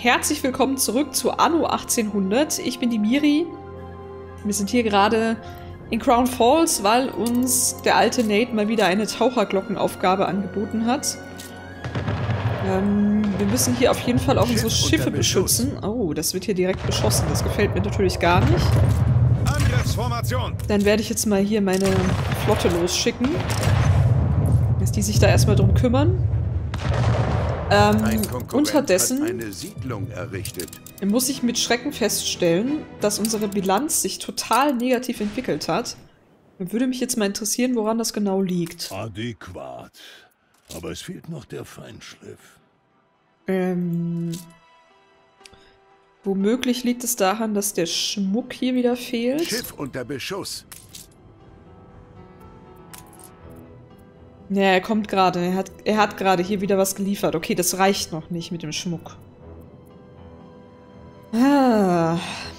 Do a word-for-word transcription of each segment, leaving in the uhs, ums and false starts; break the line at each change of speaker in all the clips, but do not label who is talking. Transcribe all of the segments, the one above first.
herzlich willkommen zurück zu Anno achtzehnhundert. Ich bin die Miri. Wir sind hier gerade in Crown Falls, weil uns der alte Nate mal wieder eine Taucherglockenaufgabe angeboten hat. Ähm, wir müssen hier auf jeden Fall auch unsere Schiffe beschützen. Oh, das wird hier direkt beschossen. Das gefällt mir natürlich gar nicht.
Angriffsformation.
Dann werde ich jetzt mal hier meine Flotte losschicken. Dass die sich da erstmal drum kümmern. Ähm, unterdessen
eine Siedlung errichtet.
muss ich mit Schrecken feststellen, dass unsere Bilanz sich total negativ entwickelt hat. Würde mich jetzt mal interessieren, woran das genau liegt.
Adäquat. Aber es fehlt noch der Feinschliff.
Ähm, womöglich liegt es daran, dass der Schmuck hier wieder fehlt.
Schiff unter Beschuss.
Ja, er kommt gerade. Er hat, er hat gerade hier wieder was geliefert. Okay, das reicht noch nicht mit dem Schmuck. Ah.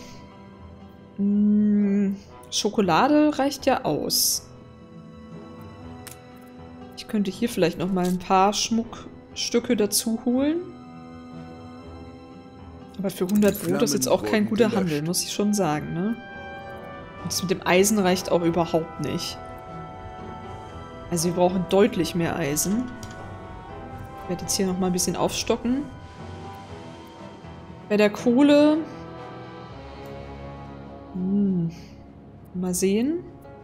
Hm, Schokolade reicht ja aus. Ich könnte hier vielleicht noch mal ein paar Schmuckstücke dazu holen. Aber für hundert Brot ist jetzt auch kein guter Handel, muss ich schon sagen, ne? Und das mit dem Eisen reicht auch überhaupt nicht. Also wir brauchen deutlich mehr Eisen. Ich werde jetzt hier noch mal ein bisschen aufstocken. Bei der Kohle... Hm, mal sehen.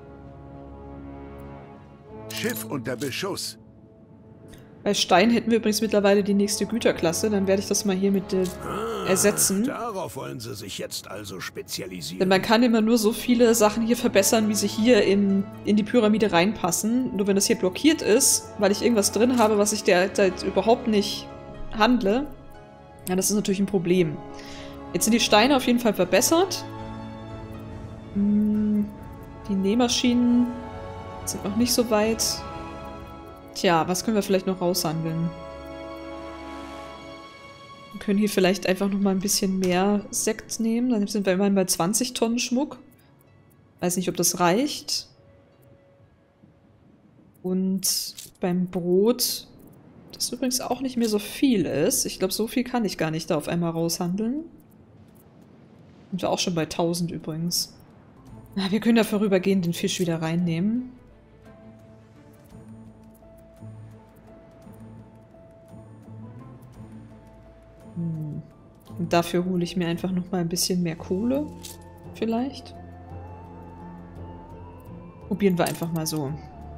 Schiff unter Beschuss.
Bei Stein hätten wir übrigens mittlerweile die nächste Güterklasse. Dann werde ich das mal hier mit äh, ersetzen.
Darauf wollen sie sich jetzt also spezialisieren.
Denn man kann immer nur so viele Sachen hier verbessern, wie sie hier in, in die Pyramide reinpassen. Nur wenn das hier blockiert ist, weil ich irgendwas drin habe, was ich derzeit überhaupt nicht handle, ja, das ist natürlich ein Problem. Jetzt sind die Steine auf jeden Fall verbessert. Hm, die Nähmaschinen sind noch nicht so weit. Tja, was können wir vielleicht noch raushandeln? Wir können hier vielleicht einfach noch mal ein bisschen mehr Sekt nehmen. Dann sind wir immerhin bei zwanzig Tonnen Schmuck. Weiß nicht, ob das reicht. Und beim Brot, das übrigens auch nicht mehr so viel ist. Ich glaube, so viel kann ich gar nicht da auf einmal raushandeln. Sind wir auch schon bei tausend übrigens. Na, wir können ja vorübergehend den Fisch wieder reinnehmen. Und dafür hole ich mir einfach noch mal ein bisschen mehr Kohle. Vielleicht. Probieren wir einfach mal so.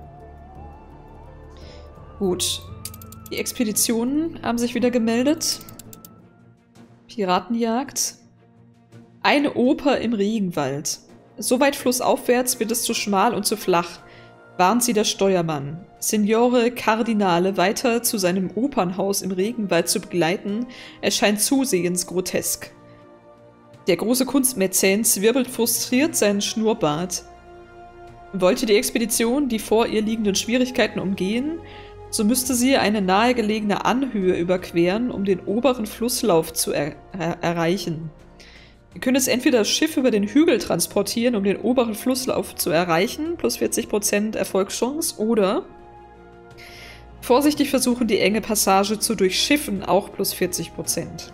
Gut. Die Expeditionen haben sich wieder gemeldet. Piratenjagd. Eine Oper im Regenwald. So weit flussaufwärts wird es zu schmal und zu flach, warnt sie der Steuermann. Signore Kardinale weiter zu seinem Opernhaus im Regenwald zu begleiten, erscheint zusehends grotesk. Der große Kunstmäzen zwirbelt frustriert seinen Schnurrbart. Wollte die Expedition die vor ihr liegenden Schwierigkeiten umgehen, so müsste sie eine nahegelegene Anhöhe überqueren, um den oberen Flusslauf zu er er erreichen. Wir können jetzt entweder das Schiff über den Hügel transportieren, um den oberen Flusslauf zu erreichen, plus vierzig Prozent Erfolgschance, oder vorsichtig versuchen, die enge Passage zu durchschiffen, auch plus vierzig Prozent.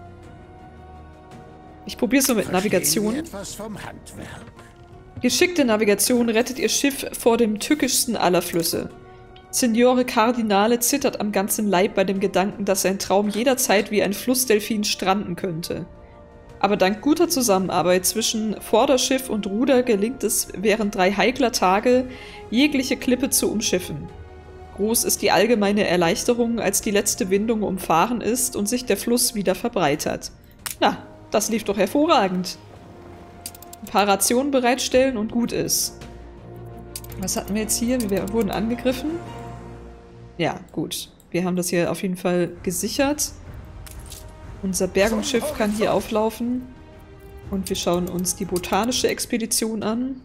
Ich probiere es nur mit Navigation.
Etwas vom Handwerk.
Geschickte Navigation rettet ihr Schiff vor dem tückischsten aller Flüsse. Signore Kardinale zittert am ganzen Leib bei dem Gedanken, dass sein Traum jederzeit wie ein Flussdelfin stranden könnte. Aber dank guter Zusammenarbeit zwischen Vorderschiff und Ruder gelingt es während drei heikler Tage, jegliche Klippe zu umschiffen. Groß ist die allgemeine Erleichterung, als die letzte Windung umfahren ist und sich der Fluss wieder verbreitert. Na, das lief doch hervorragend. Ein paar Rationen bereitstellen und gut ist. Was hatten wir jetzt hier? Wir wurden angegriffen. Ja, gut. Wir haben das hier auf jeden Fall gesichert. Unser Bergungsschiff kann hier auflaufen. Und wir schauen uns die botanische Expedition an.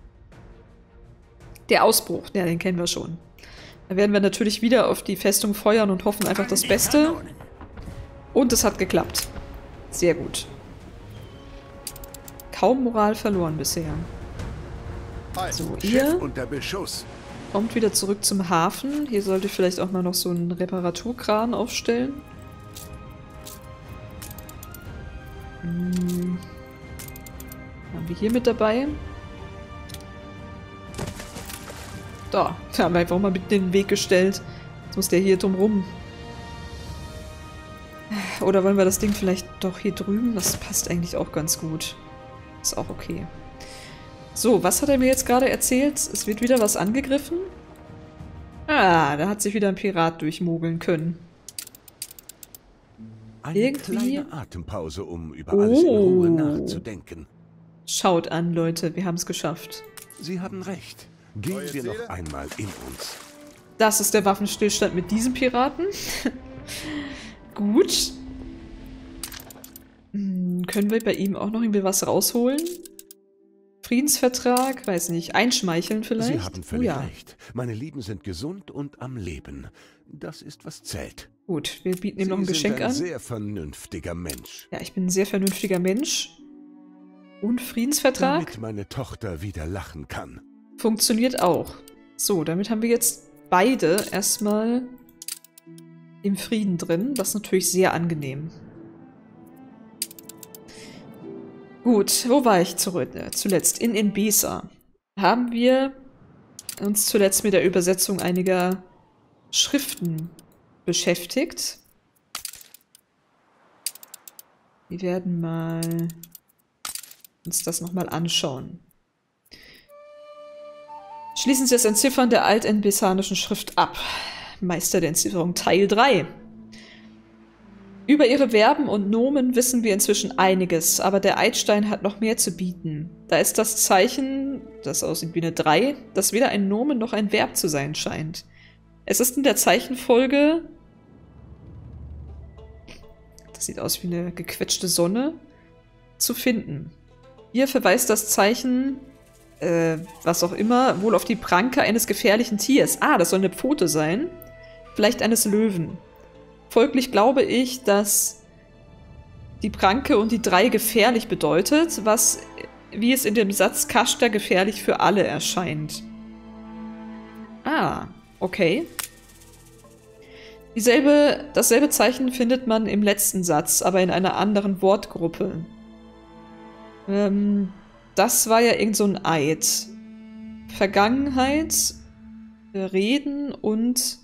Der Ausbruch, ja, den kennen wir schon. Da werden wir natürlich wieder auf die Festung feuern und hoffen einfach das Beste. Und es hat geklappt. Sehr gut. Kaum Moral verloren bisher. So, ihr
unter Beschuss.
kommt wieder zurück zum Hafen. Hier sollte ich vielleicht auch mal noch so einen Reparaturkran aufstellen. Hm. Haben wir hier mit dabei? Da, da haben wir einfach mal mit in den Weg gestellt. Jetzt muss der hier drum rum. Oder wollen wir das Ding vielleicht doch hier drüben? Das passt eigentlich auch ganz gut. Ist auch okay. So, was hat er mir jetzt gerade erzählt? Es wird wieder was angegriffen? Ah, da hat sich wieder ein Pirat durchmogeln können.
Eine
Irgendwie...
kleine Atempause, um über alles in Ruhe
Oh.
nachzudenken.
Schaut an, Leute, wir haben es geschafft.
Sie haben recht. Gehen wir noch einmal in uns.
Das ist der Waffenstillstand mit diesem Piraten. Gut. Hm, können wir bei ihm auch noch irgendwie was rausholen? Friedensvertrag? Weiß nicht. Einschmeicheln vielleicht?
Sie haben völlig
Oh ja.
recht. Meine Lieben sind gesund und am Leben. Das ist, was zählt.
Gut, wir bieten ihm noch ein
Sie
Geschenk
sind ein
an.
sehr vernünftiger Mensch.
Ja, ich bin ein sehr vernünftiger Mensch. Und Friedensvertrag?
Damit meine Tochter wieder lachen kann.
Funktioniert auch. So, damit haben wir jetzt beide erstmal im Frieden drin. Das ist natürlich sehr angenehm. Gut, wo war ich zurück, äh, zuletzt? In Inbesa haben wir uns zuletzt mit der Übersetzung einiger Schriften beschäftigt. Wir werden mal uns das nochmal anschauen. Schließen Sie das Entziffern der altenbesanischen Schrift ab. Meister der Entzifferung Teil drei. Über ihre Verben und Nomen wissen wir inzwischen einiges, aber der Eidstein hat noch mehr zu bieten. Da ist das Zeichen, das aussieht wie eine drei, das weder ein Nomen noch ein Verb zu sein scheint. Es ist in der Zeichenfolge, das sieht aus wie eine gequetschte Sonne, zu finden. Hier verweist das Zeichen, äh, was auch immer, wohl auf die Pranke eines gefährlichen Tiers. Ah, das soll eine Pfote sein. Vielleicht eines Löwen. Folglich glaube ich, dass die Pranke und die drei gefährlich bedeutet, was, wie es in dem Satz Kashta gefährlich für alle erscheint. Ah, okay. Dieselbe, dasselbe Zeichen findet man im letzten Satz, aber in einer anderen Wortgruppe. Ähm, das war ja irgend so ein Eid. Vergangenheit, Reden und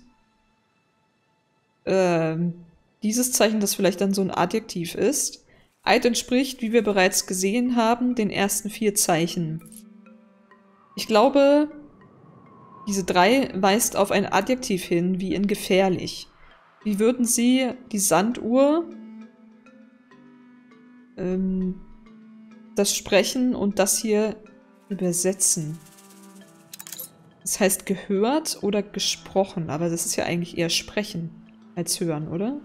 ähm, dieses Zeichen, das vielleicht dann so ein Adjektiv ist. Eid entspricht, wie wir bereits gesehen haben, den ersten vier Zeichen. Ich glaube, diese drei weist auf ein Adjektiv hin, wie in gefährlich. Wie würden Sie die Sanduhr, ähm, das Sprechen und das hier übersetzen? Das heißt gehört oder gesprochen, aber das ist ja eigentlich eher sprechen als hören, oder?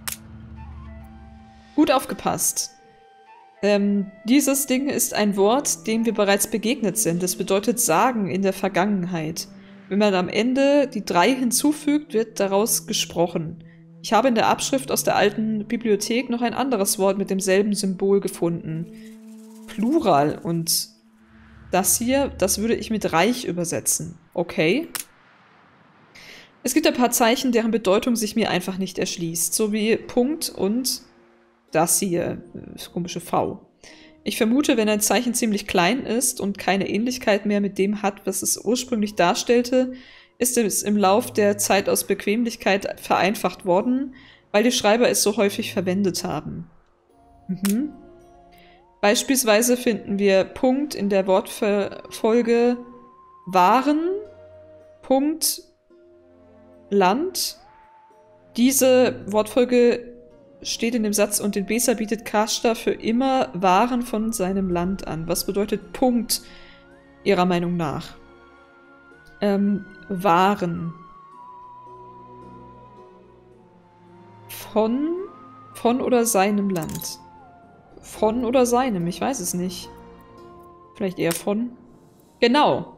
Gut aufgepasst. Ähm, dieses Ding ist ein Wort, dem wir bereits begegnet sind. Es bedeutet sagen in der Vergangenheit. Wenn man am Ende die drei hinzufügt, wird daraus gesprochen. Ich habe in der Abschrift aus der alten Bibliothek noch ein anderes Wort mit demselben Symbol gefunden. Plural. Und das hier, das würde ich mit reich übersetzen. Okay. Es gibt ein paar Zeichen, deren Bedeutung sich mir einfach nicht erschließt. So wie Punkt und das hier, das komische V. Ich vermute, wenn ein Zeichen ziemlich klein ist und keine Ähnlichkeit mehr mit dem hat, was es ursprünglich darstellte, ist es im Lauf der Zeit aus Bequemlichkeit vereinfacht worden, weil die Schreiber es so häufig verwendet haben. Mhm. Beispielsweise finden wir Punkt in der Wortfolge waren, Punkt, Land. Diese Wortfolge steht in dem Satz, und den Beser bietet Kashta für immer Waren von seinem Land an. Was bedeutet Punkt Ihrer Meinung nach? Ähm, Waren. Von, von oder seinem Land. Von oder seinem, ich weiß es nicht. Vielleicht eher von. Genau.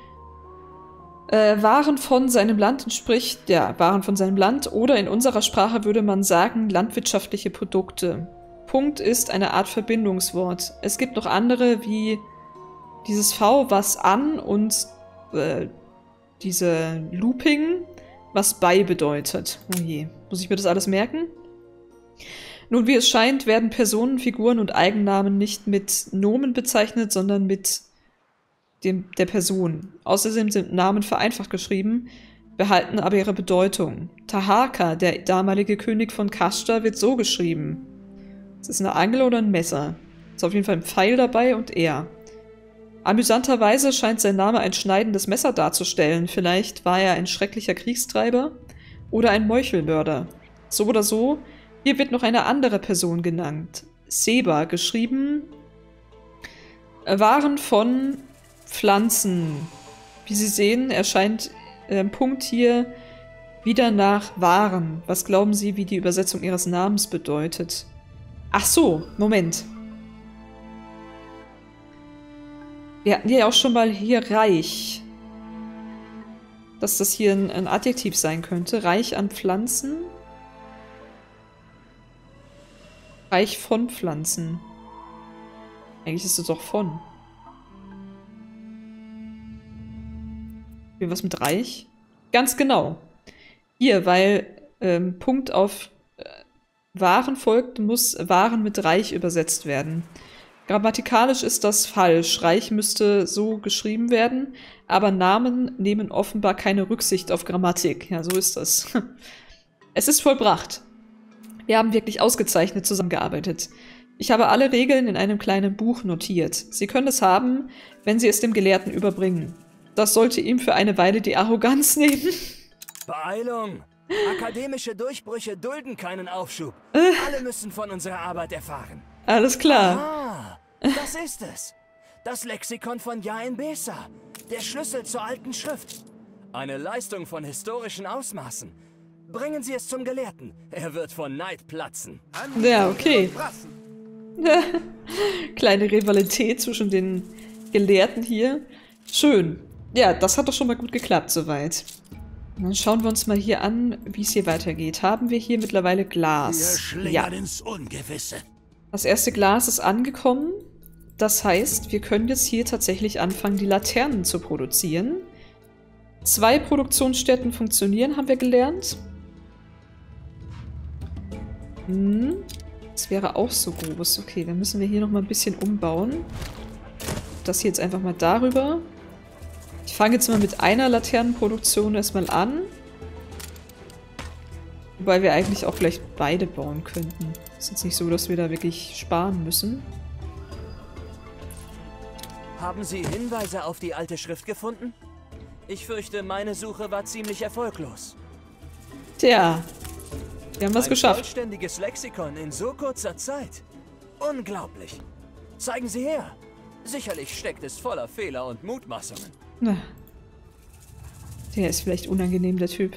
Äh, Waren von seinem Land entspricht, ja, Waren von seinem Land, oder in unserer Sprache würde man sagen, landwirtschaftliche Produkte. Punkt ist eine Art Verbindungswort. Es gibt noch andere, wie dieses V, was an, und äh, diese Looping, was bei bedeutet. Oh je, muss ich mir das alles merken? Nun, wie es scheint, werden Personen, Figuren und Eigennamen nicht mit Nomen bezeichnet, sondern mit dem, der Person. Außerdem sind Namen vereinfacht geschrieben, behalten aber ihre Bedeutung. Taharqa, der damalige König von Kashta, wird so geschrieben. Ist es eine Angel oder ein Messer? Ist auf jeden Fall ein Pfeil dabei und er. Amüsanterweise scheint sein Name ein schneidendes Messer darzustellen. Vielleicht war er ein schrecklicher Kriegstreiber oder ein Meuchelmörder. So oder so, hier wird noch eine andere Person genannt. Seba, geschrieben Waren von Pflanzen. Wie Sie sehen, erscheint der Punkt hier wieder nach Waren. Was glauben Sie, wie die Übersetzung Ihres Namens bedeutet? Ach so, Moment. Wir hatten ja auch schon mal hier reich. Dass das hier ein, ein Adjektiv sein könnte. Reich an Pflanzen. Reich von Pflanzen. Eigentlich ist es doch von. Was mit reich? Ganz genau. Hier, weil ähm, Punkt auf äh, Waren folgt, muss Waren mit reich übersetzt werden. Grammatikalisch ist das falsch. Reich müsste so geschrieben werden, aber Namen nehmen offenbar keine Rücksicht auf Grammatik. Ja, so ist das. Es ist vollbracht. Wir haben wirklich ausgezeichnet zusammengearbeitet. Ich habe alle Regeln in einem kleinen Buch notiert. Sie können es haben, wenn Sie es dem Gelehrten überbringen. Das sollte ihm für eine Weile die Arroganz nehmen.
Beeilung! Akademische Durchbrüche dulden keinen Aufschub. Alle müssen von unserer Arbeit erfahren.
Alles klar.
Ah, das ist es. Das Lexikon von Yain Besa. Der Schlüssel zur alten Schrift. Eine Leistung von historischen Ausmaßen. Bringen Sie es zum Gelehrten. Er wird von Neid platzen.
Ja, okay. Kleine Rivalität zwischen den Gelehrten hier. Schön. Ja, das hat doch schon mal gut geklappt soweit. Und dann schauen wir uns mal hier an, wie es hier weitergeht. Haben wir hier mittlerweile Glas? Ja.
Ins Ungewisse.
Das erste Glas ist angekommen. Das heißt, wir können jetzt hier tatsächlich anfangen, die Laternen zu produzieren. Zwei Produktionsstätten funktionieren, haben wir gelernt. Hm. Das wäre auch so groß. Okay, dann müssen wir hier nochmal ein bisschen umbauen. Das hier jetzt einfach mal darüber. Ich fange jetzt mal mit einer Laternenproduktion erstmal an. Wobei wir eigentlich auch vielleicht beide bauen könnten. Ist jetzt nicht so, dass wir da wirklich sparen müssen.
Haben Sie Hinweise auf die alte Schrift gefunden? Ich fürchte, meine Suche war ziemlich erfolglos.
Tja, wir haben was
Ein
geschafft.
vollständiges Lexikon in so kurzer Zeit. Unglaublich. Zeigen Sie her. Sicherlich steckt es voller Fehler und Mutmaßungen.
Na, der ist vielleicht unangenehm, der Typ.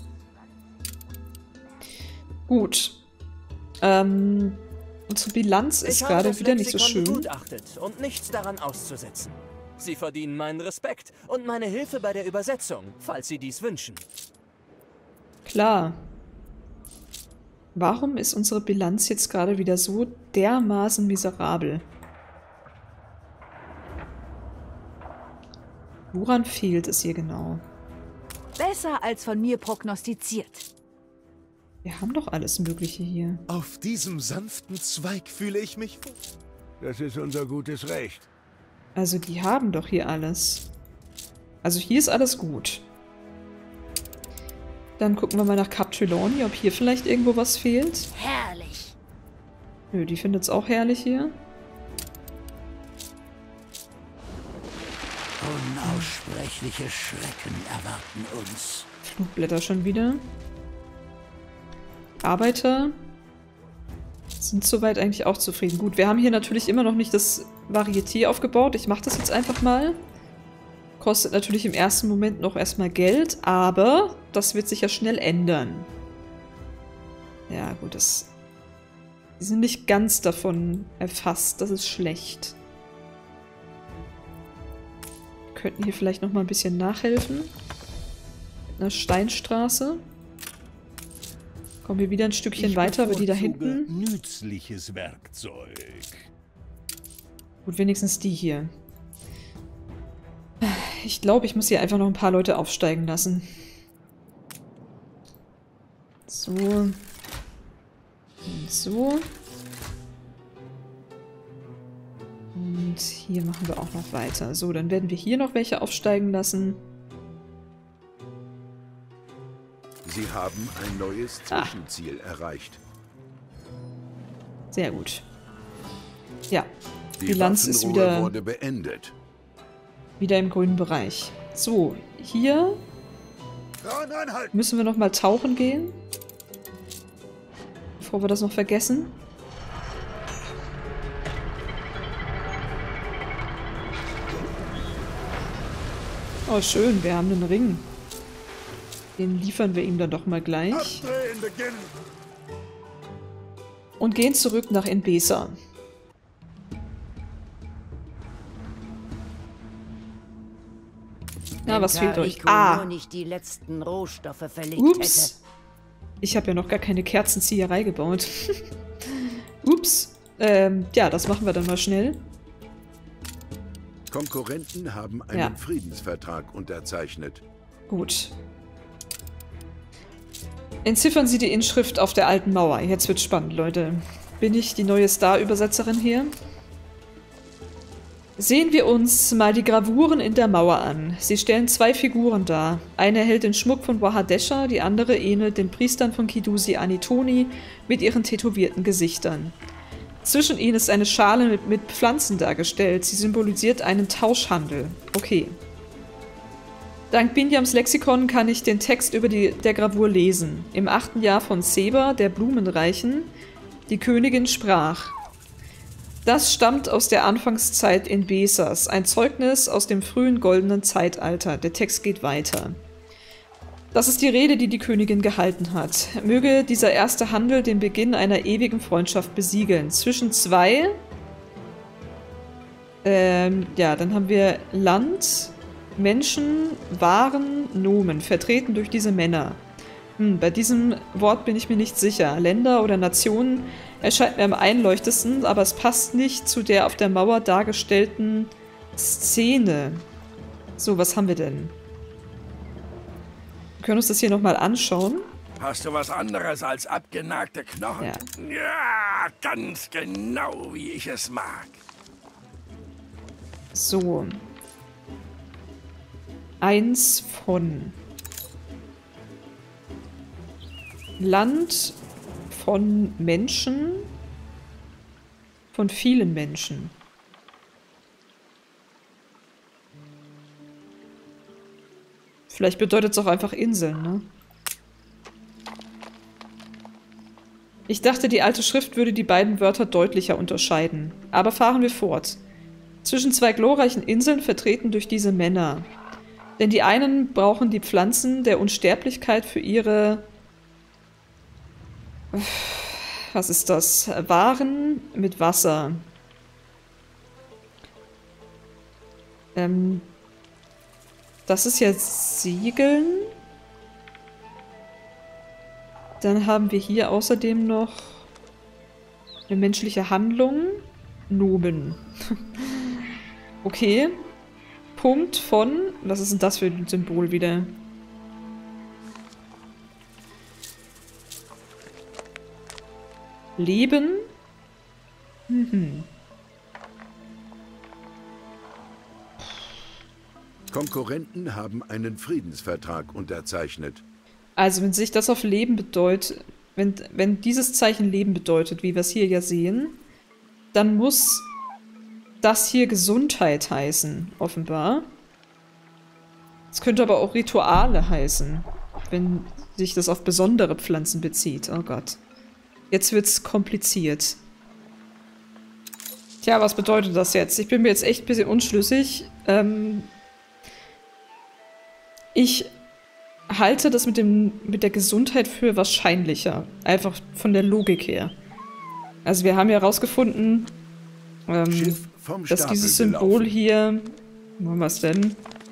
Gut. Ähm, unsere Bilanz ist gerade wieder nicht so schön.
Begutachtet und nichts daran auszusetzen. Sie verdienen meinen Respekt und meine Hilfe bei der Übersetzung, falls Sie dies wünschen.
Klar. Warum ist unsere Bilanz jetzt gerade wieder so dermaßen miserabel? Woran fehlt es hier genau?
Besser als von mir prognostiziert.
Wir haben doch alles Mögliche hier.
Auf diesem sanften Zweig fühle ich mich wohl.
Das ist unser gutes Recht.
Also die haben doch hier alles. Also hier ist alles gut. Dann gucken wir mal nach Cap Trelawney, ob hier vielleicht irgendwo was fehlt.
Herrlich.
Nö, die findet es auch herrlich hier.
Unaussprechliche Schrecken erwarten uns.
Flugblätter schon wieder. Arbeiter sind soweit eigentlich auch zufrieden. Gut, wir haben hier natürlich immer noch nicht das Varieté aufgebaut. Ich mache das jetzt einfach mal. Kostet natürlich im ersten Moment noch erstmal Geld, aber das wird sich ja schnell ändern. Ja, gut, das... Die sind nicht ganz davon erfasst. Das ist schlecht. Wir könnten hier vielleicht noch mal ein bisschen nachhelfen. Mit einer Steinstraße. Kommen wir wieder ein Stückchen
Ich
weiter, aber die da
bevorzuge
hinten...
Nützliches Werkzeug.
Gut, wenigstens die hier. Ich glaube, ich muss hier einfach noch ein paar Leute aufsteigen lassen. So. So. Und hier machen wir auch noch weiter. So, dann werden wir hier noch welche aufsteigen lassen.
Sie haben ein neues Zwischenziel ah. erreicht.
Sehr gut. Ja,
die
Bilanz ist wieder,
wurde beendet.
wieder im grünen Bereich. So, hier müssen wir noch mal tauchen gehen. Bevor wir das noch vergessen. Oh, schön, wir haben einen Ring. Den liefern wir ihm dann doch mal gleich. Und gehen zurück nach Enbesa. Na, was fehlt euch? Ah!
Nicht die letzten Rohstoffe verlegt
Ups!
Hätte.
Ich habe ja noch gar keine Kerzenzieherei gebaut. Ups. Ähm, ja, das machen wir dann mal schnell.
Konkurrenten haben einen
ja.
Friedensvertrag unterzeichnet.
Gut. Entziffern Sie die Inschrift auf der alten Mauer. Jetzt wird's spannend, Leute. Bin ich die neue Star-Übersetzerin hier? Sehen wir uns mal die Gravuren in der Mauer an. Sie stellen zwei Figuren dar. Eine hält den Schmuck von Wahadesha, die andere ähnelt den Priestern von Kidusi Anitoni mit ihren tätowierten Gesichtern. Zwischen ihnen ist eine Schale mit, mit Pflanzen dargestellt. Sie symbolisiert einen Tauschhandel. Okay. Dank Binyams Lexikon kann ich den Text über die, der Gravur lesen. Im achten Jahr von Seba, der Blumenreichen, die Königin sprach: Das stammt aus der Anfangszeit in Besas, ein Zeugnis aus dem frühen goldenen Zeitalter. Der Text geht weiter. Das ist die Rede, die die Königin gehalten hat. Möge dieser erste Handel den Beginn einer ewigen Freundschaft besiegeln. Zwischen zwei... Ähm, ja, dann haben wir Land, Menschen, Waren, Nomen, vertreten durch diese Männer. Hm, bei diesem Wort bin ich mir nicht sicher. Länder oder Nationen erscheint mir am einleuchtesten, aber es passt nicht zu der auf der Mauer dargestellten Szene. So, was haben wir denn? Wir können uns das hier nochmal anschauen.
Hast du was anderes als abgenagte Knochen?
Ja.
Ja, ganz genau, wie ich es mag.
So. Eins von. Land von Menschen. Von vielen Menschen. Vielleicht bedeutet es auch einfach Inseln, ne? Ich dachte, die alte Schrift würde die beiden Wörter deutlicher unterscheiden. Aber fahren wir fort. Zwischen zwei glorreichen Inseln vertreten durch diese Männer. Denn die einen brauchen die Pflanzen der Unsterblichkeit für ihre... Was ist das? Waren mit Wasser. Ähm... Das ist jetzt Siegeln. Dann haben wir hier außerdem noch eine menschliche Handlung. Nomen. Okay. Punkt von... Was ist denn das für ein Symbol wieder? Leben. Mhm.
Konkurrenten haben einen Friedensvertrag unterzeichnet.
Also wenn sich das auf Leben bedeutet, wenn, wenn dieses Zeichen Leben bedeutet, wie wir es hier ja sehen, dann muss das hier Gesundheit heißen, offenbar. Es könnte aber auch Rituale heißen, wenn sich das auf besondere Pflanzen bezieht. Oh Gott. Jetzt wird's kompliziert. Tja, was bedeutet das jetzt? Ich bin mir jetzt echt ein bisschen unschlüssig. Ähm... Ich halte das mit, dem, mit der Gesundheit für wahrscheinlicher. Einfach von der Logik her. Also wir haben ja herausgefunden, ähm, dass dieses Symbol hier... Wo haben wir es denn?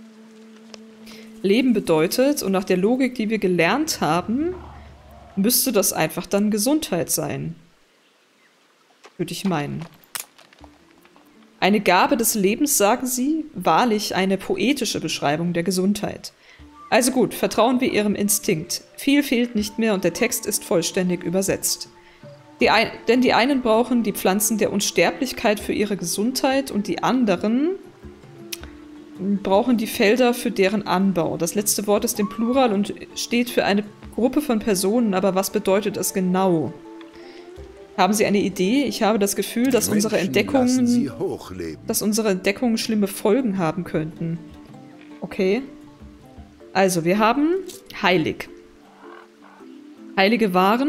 Leben bedeutet. Und nach der Logik, die wir gelernt haben, müsste das einfach dann Gesundheit sein. Würde ich meinen. Eine Gabe des Lebens, sagen sie, wahrlich eine poetische Beschreibung der Gesundheit. Also gut, vertrauen wir ihrem Instinkt. Viel fehlt nicht mehr und der Text ist vollständig übersetzt. Die ein, denn die einen brauchen die Pflanzen der Unsterblichkeit für ihre Gesundheit und die anderen brauchen die Felder für deren Anbau. Das letzte Wort ist im Plural und steht für eine Gruppe von Personen, aber was bedeutet es genau? Haben Sie eine Idee? Ich habe das Gefühl, dass unsere Entdeckungen, dass unsere Entdeckungen schlimme Folgen haben könnten. Okay. Also, wir haben heilig. Heilige Waren.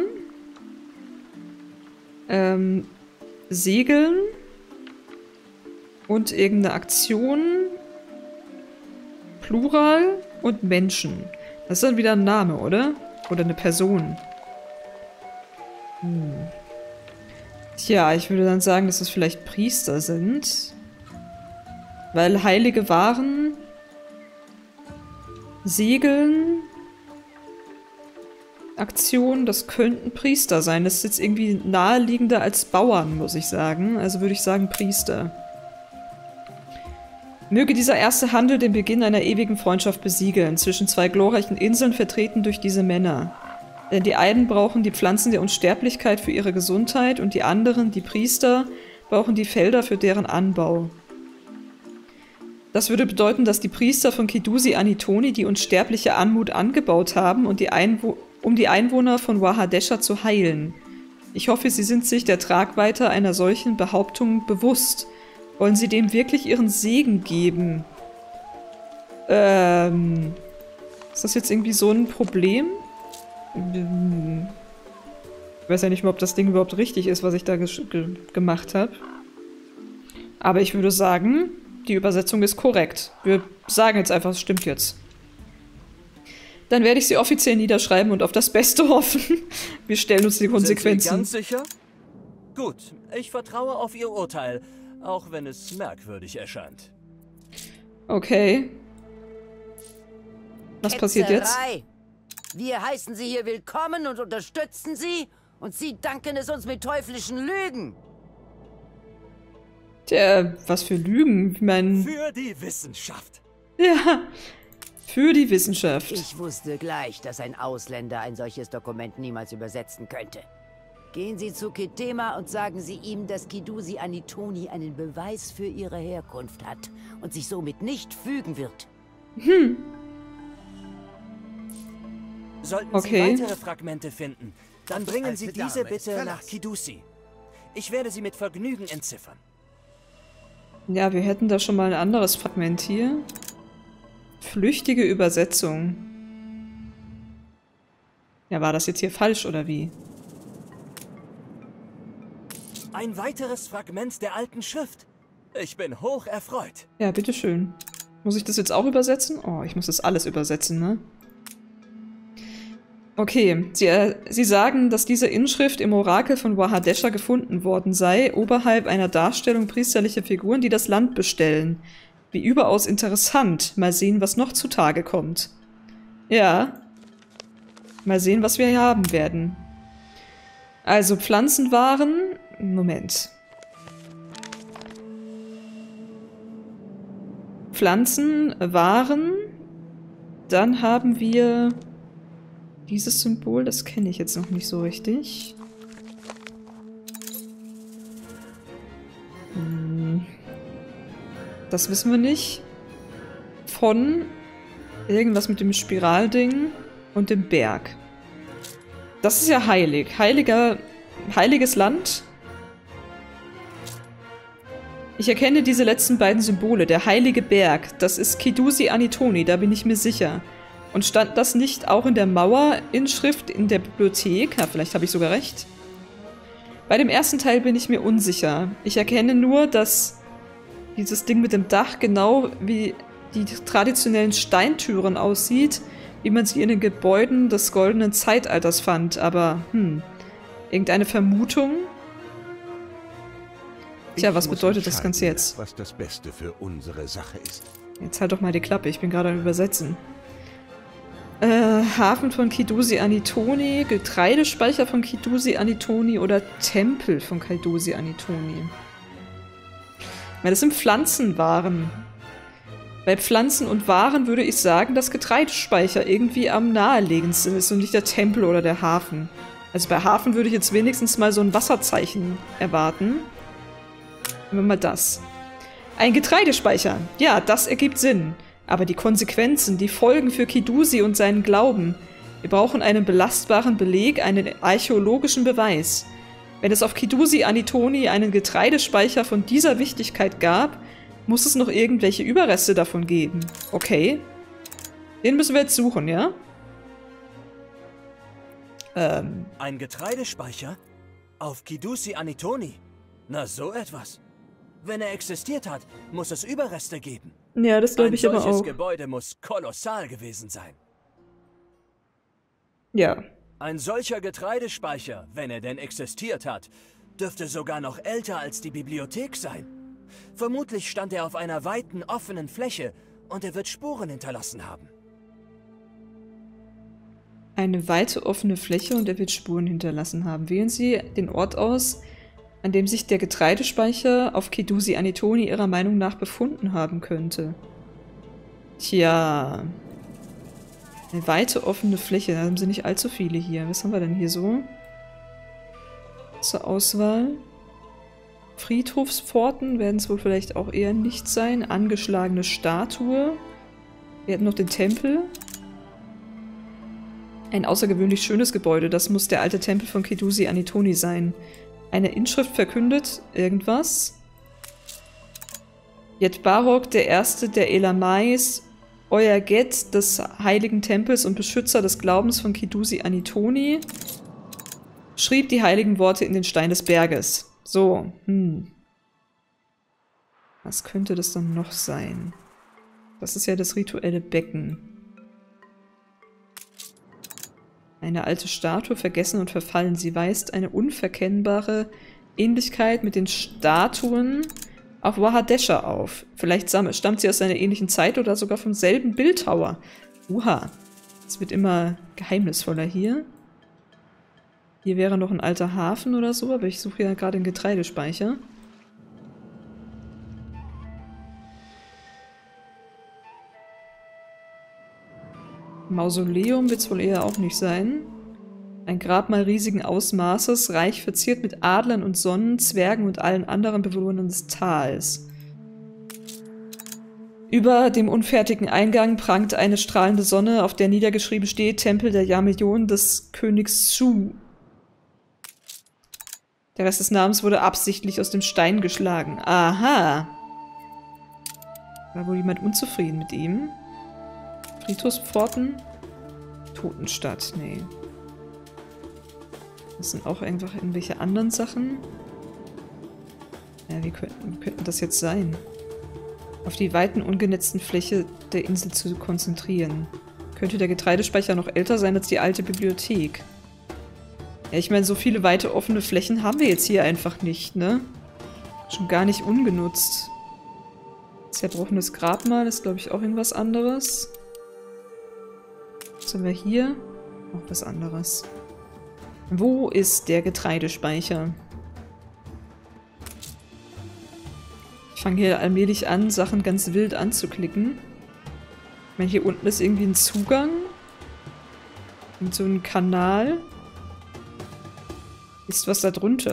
Ähm, Segeln. Und irgendeine Aktion. Plural und Menschen. Das ist dann wieder ein Name, oder? Oder eine Person. Hm. Tja, ich würde dann sagen, dass es vielleicht Priester sind. Weil heilige Waren, Segeln, Aktionen, das könnten Priester sein. Das ist jetzt irgendwie naheliegender als Bauern, muss ich sagen. Also würde ich sagen Priester. Möge dieser erste Handel den Beginn einer ewigen Freundschaft besiegeln, zwischen zwei glorreichen Inseln vertreten durch diese Männer. Denn die einen brauchen die Pflanzen der Unsterblichkeit für ihre Gesundheit und die anderen, die Priester, brauchen die Felder für deren Anbau. Das würde bedeuten, dass die Priester von Kidusi Anitoni die unsterbliche Anmut angebaut haben, und die Einwo- um die Einwohner von Wahadesha zu heilen. Ich hoffe, sie sind sich der Tragweite einer solchen Behauptung bewusst. Wollen sie dem wirklich ihren Segen geben? Ähm... Ist das jetzt irgendwie so ein Problem? Ich weiß ja nicht mehr, ob das Ding überhaupt richtig ist, was ich da ge gemacht habe. Aber ich würde sagen, die Übersetzung ist korrekt. Wir sagen jetzt einfach, es stimmt jetzt. Dann werde ich sie offiziell niederschreiben und auf das Beste hoffen. Wir stellen uns die Konsequenzen.
Sind Sie ganz sicher? Gut, ich vertraue auf Ihr Urteil, auch wenn es merkwürdig erscheint.
Okay. Was passiert jetzt?
Wir heißen Sie hier willkommen und unterstützen Sie, und Sie danken es uns mit teuflischen Lügen.
Tja, was für Lügen? Ich mein...
Für die Wissenschaft.
Ja, für die Wissenschaft.
Ich wusste gleich, dass ein Ausländer ein solches Dokument niemals übersetzen könnte. Gehen Sie zu Ketema und sagen Sie ihm, dass Kidusi Anitoni einen Beweis für ihre Herkunft hat und sich somit nicht fügen wird.
Hm.
Sollten
Okay.
Sie weitere Fragmente finden, dann bringen Sie diese bitte nach Kidusi. Ich werde sie mit Vergnügen entziffern.
Ja, wir hätten da schon mal ein anderes Fragment hier. Flüchtige Übersetzung. Ja, war das jetzt hier falsch oder wie?
Ein weiteres Fragment der alten Schrift. Ich bin hoch erfreut.
Ja, bitteschön. Muss ich das jetzt auch übersetzen? Oh, ich muss das alles übersetzen, ne? Okay, Sie, äh, Sie sagen, dass diese Inschrift im Orakel von Wahadesha gefunden worden sei, oberhalb einer Darstellung priesterlicher Figuren, die das Land bestellen. Wie überaus interessant. Mal sehen, was noch zutage kommt. Ja. Mal sehen, was wir hier haben werden. Also Pflanzenwaren. Moment. Pflanzenwaren. Dann haben wir dieses Symbol, das kenne ich jetzt noch nicht so richtig. Hm. Das wissen wir nicht. Von irgendwas mit dem Spiralding und dem Berg. Das ist ja heilig. Heiliger, heiliges Land. Ich erkenne diese letzten beiden Symbole. Der heilige Berg, das ist Kidusi Anitoni, da bin ich mir sicher. Und stand das nicht auch in der Mauerinschrift in der Bibliothek? Ja, vielleicht habe ich sogar recht. Bei dem ersten Teil bin ich mir unsicher. Ich erkenne nur, dass dieses Ding mit dem Dach genau wie die traditionellen Steintüren aussieht, wie man sie in den Gebäuden des goldenen Zeitalters fand. Aber, hm, irgendeine Vermutung? Tja, was bedeutet das Ganze jetzt?
Was das Beste für unsere Sache ist.
Jetzt halt doch mal die Klappe, ich bin gerade am Übersetzen. Äh, Hafen von Kidusi Anitoni, Getreidespeicher von Kidusi Anitoni oder Tempel von Kidusi Anitoni. Ja, das sind Pflanzenwaren. Bei Pflanzen und Waren würde ich sagen, dass Getreidespeicher irgendwie am naheliegendsten ist und nicht der Tempel oder der Hafen. Also bei Hafen würde ich jetzt wenigstens mal so ein Wasserzeichen erwarten. Nehmen wir mal das. Ein Getreidespeicher. Ja, das ergibt Sinn. Aber die Konsequenzen, die Folgen für Kidusi und seinen Glauben. Wir brauchen einen belastbaren Beleg, einen archäologischen Beweis. Wenn es auf Kidusi Anitoni einen Getreidespeicher von dieser Wichtigkeit gab, muss es noch irgendwelche Überreste davon geben. Okay. Den müssen wir jetzt suchen, ja? Ähm.
Ein Getreidespeicher? Auf Kidusi Anitoni? Na, so etwas. Wenn er existiert hat, muss es Überreste geben.
Ja, das glaube ich aber auch.
Ein solches Gebäude muss kolossal gewesen sein.
Ja.
Ein solcher Getreidespeicher, wenn er denn existiert hat, dürfte sogar noch älter als die Bibliothek sein. Vermutlich stand er auf einer weiten, offenen Fläche und er wird Spuren hinterlassen haben.
Eine weite, offene Fläche und er wird Spuren hinterlassen haben. Wählen Sie den Ort aus, an dem sich der Getreidespeicher auf Kidusi Anitoni Ihrer Meinung nach befunden haben könnte. Tja. Eine weite, offene Fläche. Da haben sie nicht allzu viele hier. Was haben wir denn hier so? Zur Auswahl. Friedhofspforten werden es wohl vielleicht auch eher nicht sein. Angeschlagene Statue. Wir hätten noch den Tempel. Ein außergewöhnlich schönes Gebäude. Das muss der alte Tempel von Kidusi Anitoni sein. Eine Inschrift verkündet irgendwas. Jet Barok, der Erste der Elamais, euer Get des heiligen Tempels und Beschützer des Glaubens von Kidusi Anitoni, schrieb die heiligen Worte in den Stein des Berges. So, hm. Was könnte das dann noch sein? Das ist ja das rituelle Becken. Eine alte Statue, vergessen und verfallen. Sie weist eine unverkennbare Ähnlichkeit mit den Statuen auf Wahadesha auf. Vielleicht stammt sie aus einer ähnlichen Zeit oder sogar vom selben Bildhauer. Uha. Es wird immer geheimnisvoller hier. Hier wäre noch ein alter Hafen oder so, aber ich suche ja gerade einen Getreidespeicher. Mausoleum wird es wohl eher auch nicht sein. Ein Grabmal riesigen Ausmaßes, reich verziert mit Adlern und Sonnen, Zwergen und allen anderen Bewohnern des Tals. Über dem unfertigen Eingang prangt eine strahlende Sonne, auf der niedergeschrieben steht: Tempel der Jahrmillionen des Königs Shu. Der Rest des Namens wurde absichtlich aus dem Stein geschlagen. Aha. War wohl jemand unzufrieden mit ihm? Friedhofspforten? Totenstadt, nee. Das sind auch einfach irgendwelche anderen Sachen. Ja, wie könnten, wie könnten das jetzt sein? Auf die weiten, ungenetzten Fläche der Insel zu konzentrieren. Könnte der Getreidespeicher noch älter sein als die alte Bibliothek? Ja, ich meine, so viele weite, offene Flächen haben wir jetzt hier einfach nicht, ne? Schon gar nicht ungenutzt. Zerbrochenes Grabmal ist, glaube ich, auch irgendwas anderes. Was haben wir hier? Auch was anderes. Wo ist der Getreidespeicher? Ich fange hier allmählich an, Sachen ganz wild anzuklicken. Ich meine, hier unten ist irgendwie ein Zugang. Und so ein Kanal. Ist was da drunter?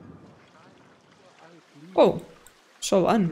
Oh, schau an.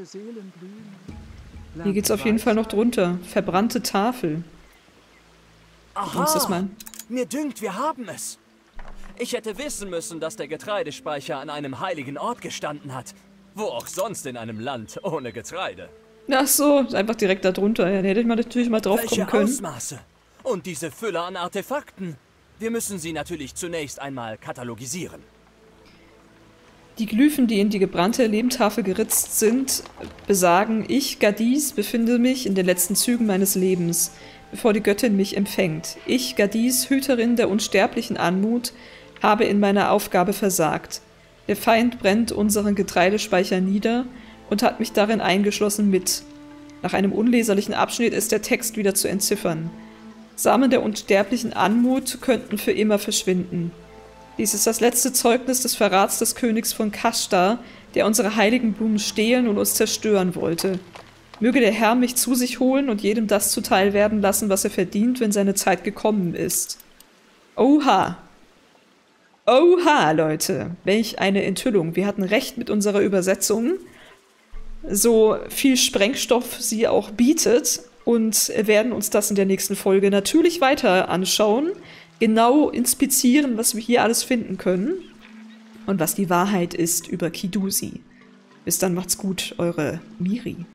Hier geht's auf jeden Fall noch drunter. Verbrannte Tafel.
Aha,
das mal.
Mir dünkt, wir haben es. Ich hätte wissen müssen, dass der Getreidespeicher an einem heiligen Ort gestanden hat. Wo auch sonst in einem Land ohne Getreide.
Ach so, einfach direkt da drunter. Ja, da hätte ich mal natürlich mal drauf kommen können.
Welche Ausmaße? Und diese Fülle an Artefakten. Wir müssen sie natürlich zunächst einmal katalogisieren.
Die Glyphen, die in die gebrannte Lehmtafel geritzt sind, besagen: Ich, Gadis, befinde mich in den letzten Zügen meines Lebens, bevor die Göttin mich empfängt. Ich, Gadis, Hüterin der unsterblichen Anmut, habe in meiner Aufgabe versagt. Der Feind brennt unseren Getreidespeicher nieder und hat mich darin eingeschlossen mit. Nach einem unleserlichen Abschnitt ist der Text wieder zu entziffern. Samen der unsterblichen Anmut könnten für immer verschwinden. Dies ist das letzte Zeugnis des Verrats des Königs von Kashtar, der unsere heiligen Blumen stehlen und uns zerstören wollte. Möge der Herr mich zu sich holen und jedem das zuteil werden lassen, was er verdient, wenn seine Zeit gekommen ist. Oha! Oha, Leute, welch eine Enthüllung. Wir hatten recht mit unserer Übersetzung. So viel Sprengstoff sie auch bietet und werden uns das in der nächsten Folge natürlich weiter anschauen, genau inspizieren, was wir hier alles finden können und was die Wahrheit ist über Kidusi. Bis dann, macht's gut, eure Miri.